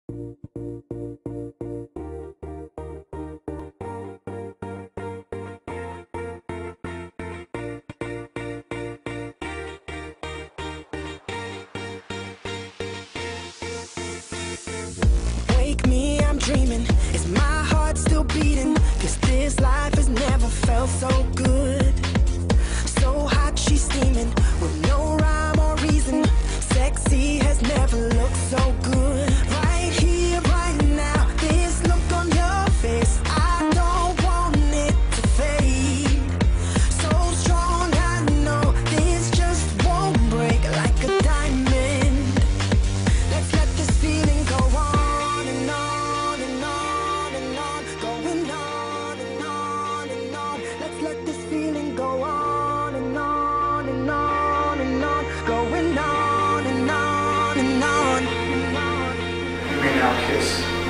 Wake me, I'm dreaming. Is my heart still beating? 'Cause this life has never felt so good. So hot, she's steaming with no rhyme or reason. Sexy has never looked so good. Right here, right now, this look on your face, I don't want it to fade. So strong, I know this just won't break like a diamond. Let's let this feeling go on and on and on and on, going on and on and on. Let's let this feeling go on and on and on and on, going on and on and on and on. You may now kiss.